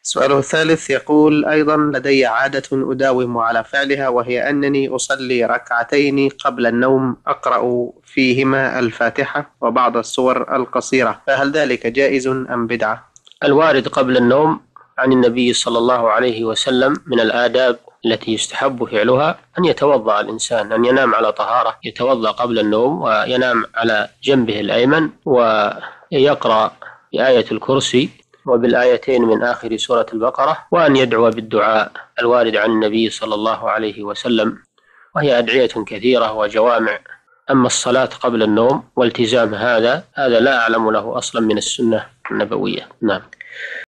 سؤاله الثالث يقول: أيضا لدي عادة أداوم على فعلها، وهي أنني أصلي ركعتين قبل النوم أقرأ فيهما الفاتحة وبعض السور القصيرة، فهل ذلك جائز أم بدعة؟ الوارد قبل النوم عن النبي صلى الله عليه وسلم من الآداب التي يستحب فعلها أن يتوضأ الإنسان، أن ينام على طهارة، يتوضأ قبل النوم وينام على جنبه الأيمن ويقرأ بآية الكرسي وبالآيتين من آخر سورة البقرة، وأن يدعو بالدعاء الوارد عن النبي صلى الله عليه وسلم، وهي أدعية كثيرة وجوامع. أما الصلاة قبل النوم والتزام هذا لا أعلم له أصلا من السنة النبوية. نعم.